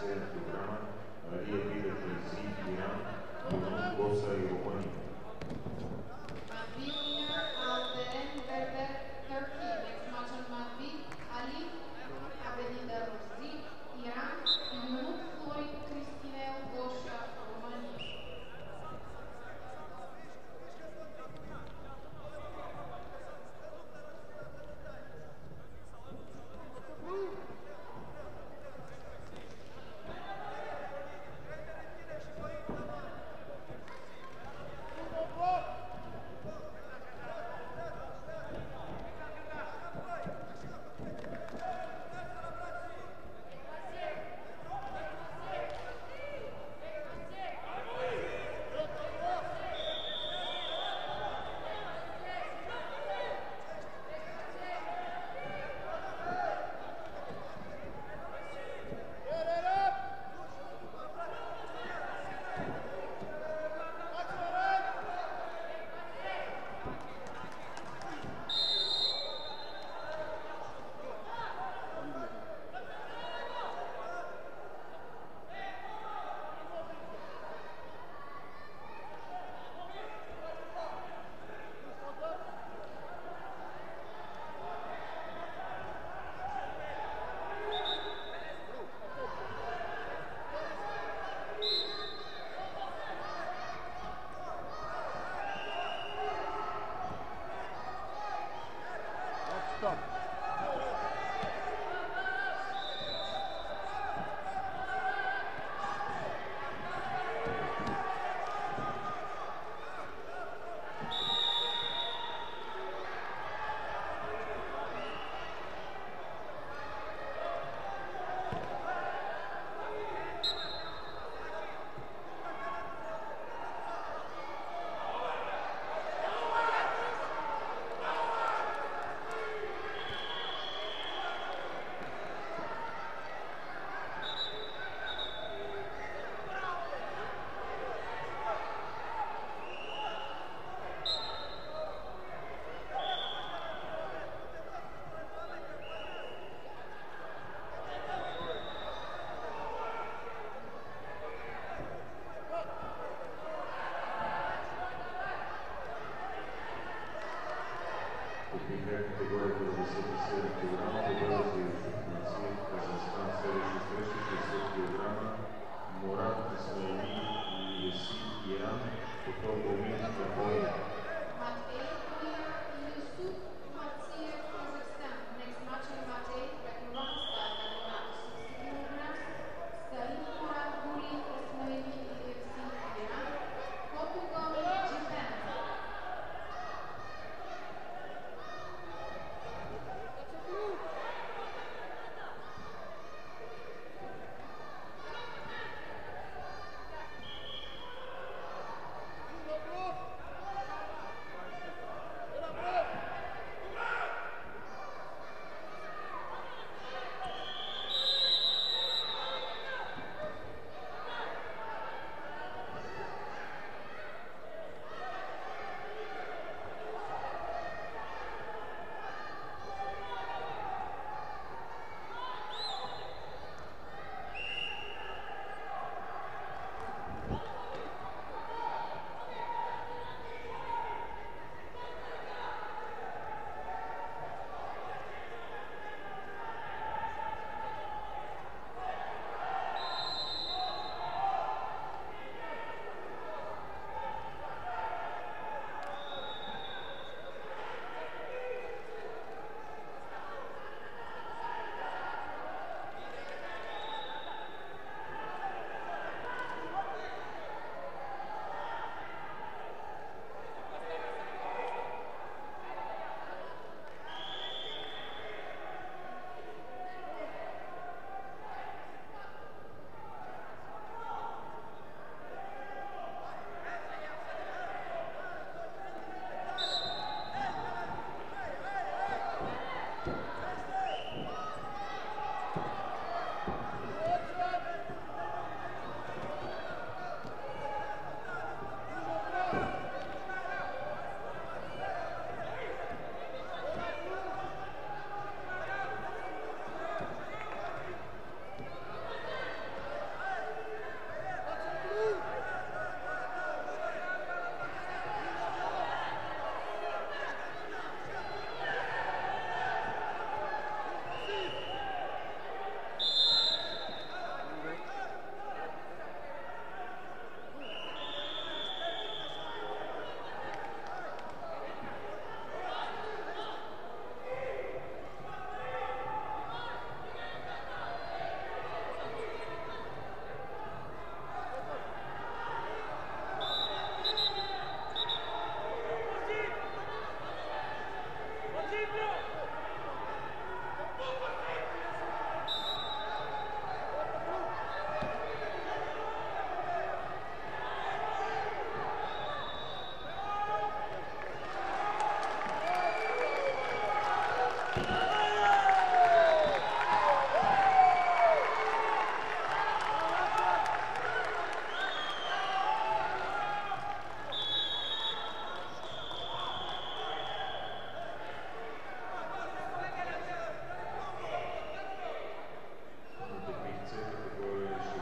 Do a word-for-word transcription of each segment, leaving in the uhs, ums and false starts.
sede del programma Maria Pita Tracy Iran, Yunus Bossa y Romani. The winner of the Enverder Turkey next match on Madvi, Ali Avenida Rossi, Iran, Yunus Floyd Cristinel Gosha, Romania.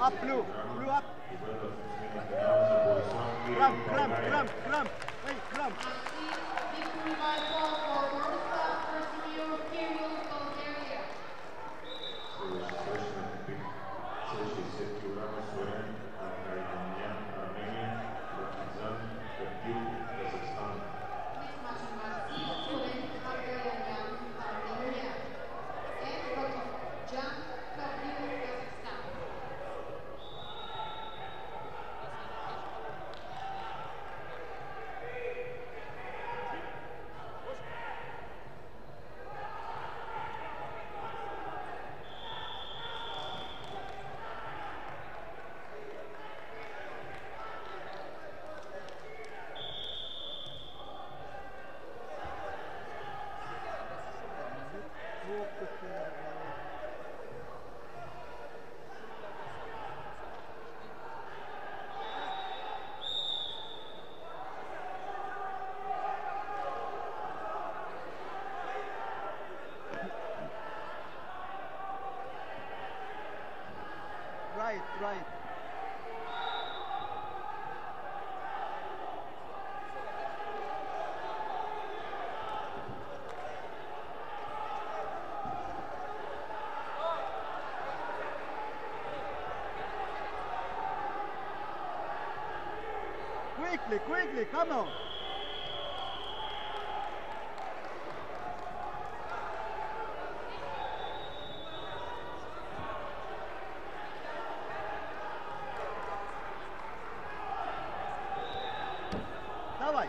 Up, blue. Blue up. Y bueno, las semifinales en posición que Clamp, no clamp, cae. clamp, clamp. Hey, clamp. Así, victory by fall for Borussia Imperial Bulgaria. Совершенно шестьдесят килограммов Сурен, Армения, Армения, Партизан, Кабил, Казахстан. Next match on mat C, Suren Armenian, Armenia. And Batumjan, Kabil, Kazakhstan. Right, right. Quickly, quickly, come on. Давай.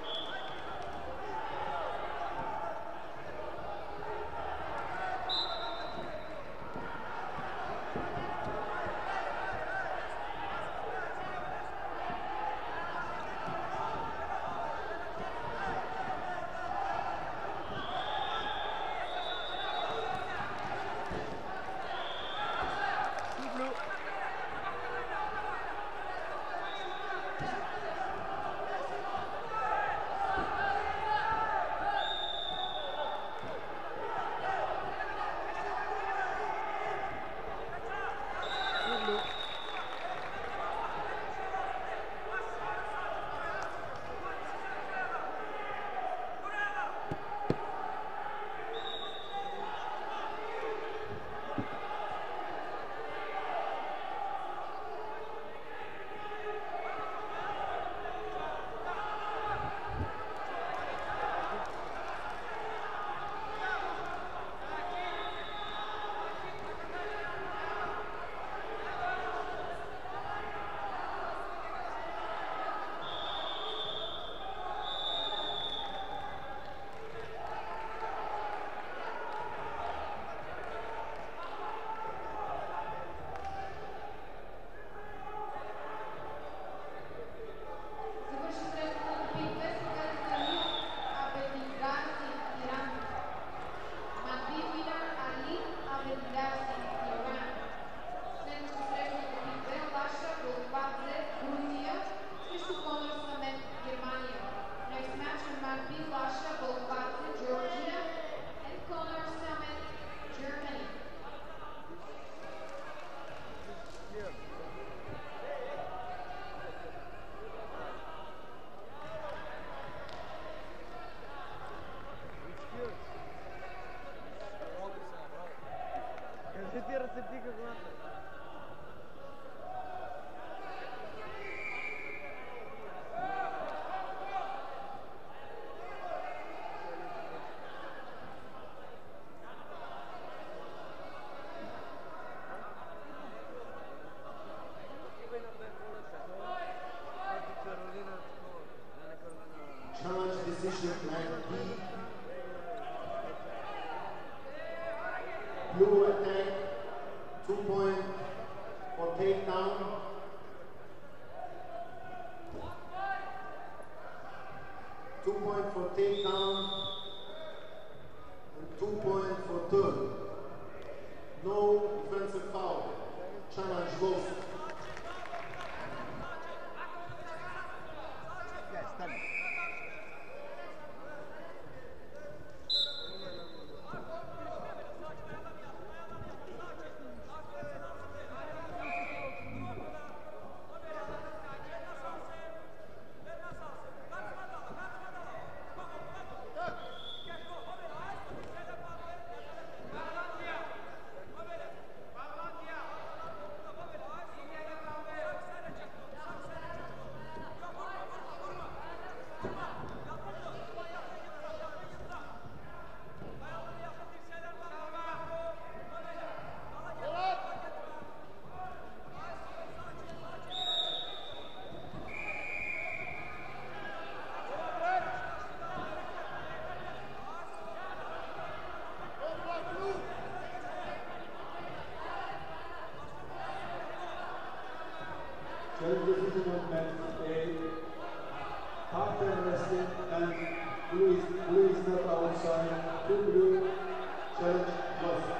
Blue. Blue. Завершителната битка сега Салим Абедигаси, Иран. Матви winner Ali Abedигаси, Иран. Следващата срещната битка е Лаша Голбадзе, Грузия срещу Конор Самет, Германия. Next match on mat B, Lasha Golbadze, Georgia and Conor Samet, Germany. Here. Кажи ти ръцепи как гласа. Challenge decision mat B. Blue attack, two point Ladies and gentlemen, a part-time wrestling and blue is, blue is not outside, two blue challenge lost.